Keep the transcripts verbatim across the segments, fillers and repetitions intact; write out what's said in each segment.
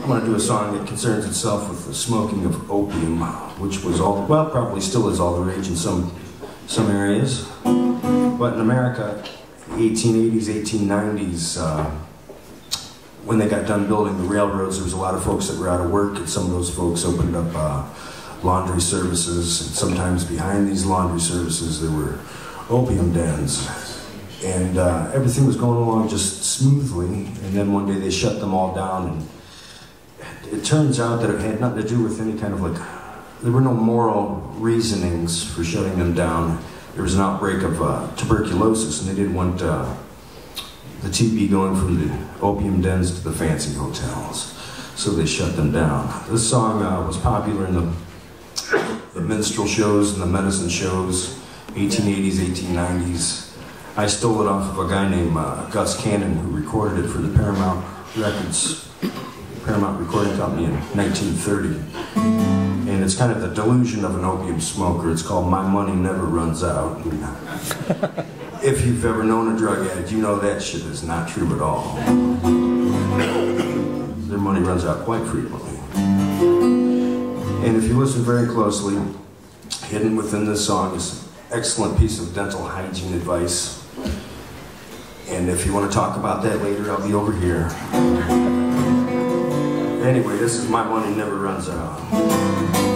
I'm going to do a song that concerns itself with the smoking of opium, which was all, well, probably still is all the rage in some, some areas. But in America, eighteen eighties, eighteen nineties, uh, when they got done building the railroads, there was a lot of folks that were out of work, and some of those folks opened up uh, laundry services, and sometimes behind these laundry services there were opium dens. And uh, everything was going along just smoothly, and then one day they shut them all down, and it turns out that it had nothing to do with any kind of like, there were no moral reasonings for shutting them down. There was an outbreak of uh, tuberculosis, and they didn't want uh, the T B going from the opium dens to the fancy hotels, so they shut them down. This song uh, was popular in the, the minstrel shows and the medicine shows, eighteen eighties, eighteen nineties. I stole it off of a guy named uh, Gus Cannon, who recorded it for the Paramount Records, Paramount Recording Company in nineteen thirty. And it's kind of the delusion of an opium smoker. It's called My Money Never Runs Out. If you've ever known a drug addict, you know that shit is not true at all. Their money runs out quite frequently. And if you listen very closely, hidden within this song is an excellent piece of dental hygiene advice. And if you want to talk about that later, I'll be over here. Anyway, this is My Money Never Runs Out.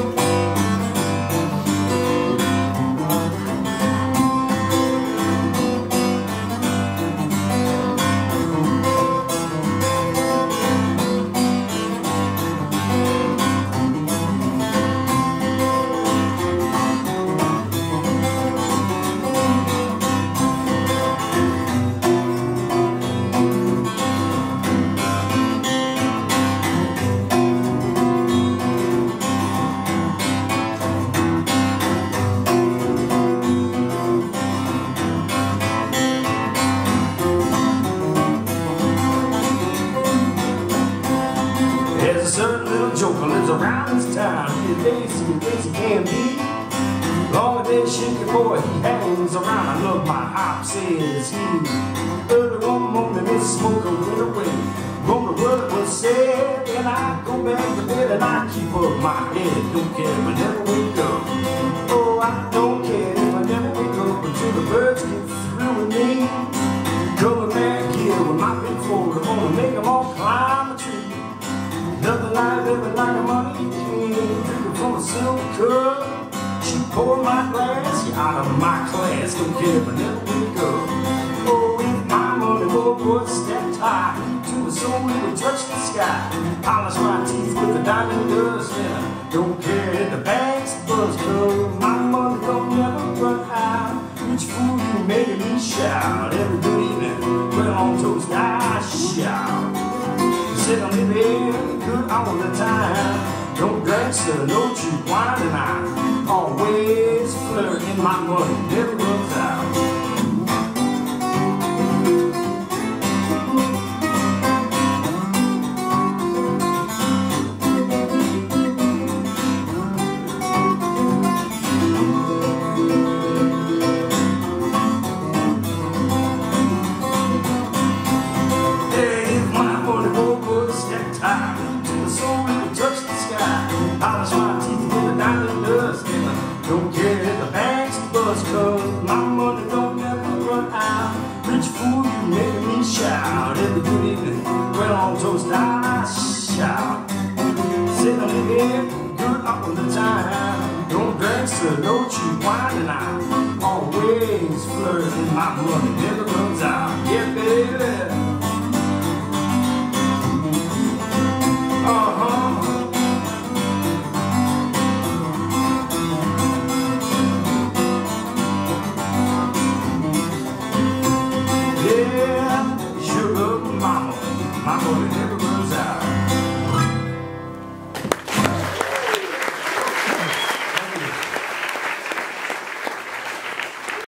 There's a certain little joker lives around this town. He is lazy and lazy can be. Long as they shaky boy, he hangs around. I love my hop, says he. Early one morning, this smoker went away. Wrote the word was said, and I go back to bed and I keep up my head. Don't care if I never wake up. Oh, I don't care if I never wake up until the birds get through with me. Coming back here with my big folder, gonna make them all climb a tree. Nothing like living like a money king, drinking from a silver cup. She poured my glass, you out of my class, don't care if I never wake up. Oh, with my money, oh boy, step high to a soul, it will touch the sky. Polish my teeth with a diamond dust, and don't care if the bank's buzz, cause my money don't never run out. Which fool you making me shout? Every good evening, well on toast, I shout. Said I'm living good all the time. Don't drink, so no cheap wine, and I always flirt, and my money never runs out. Polish my teeth with a diamond dust, and I don't care if the bank's buzz, cause my money don't never run out. Rich fool, you making me shout. Every good evening, well on toast, I shout. Sitting on the bed, good all the time. Don't drink, so no cheap wine, and I always flirt, and my money never runs out. Yeah, baby. Uh-huh. Yeah, sugar mama, my money never runs out.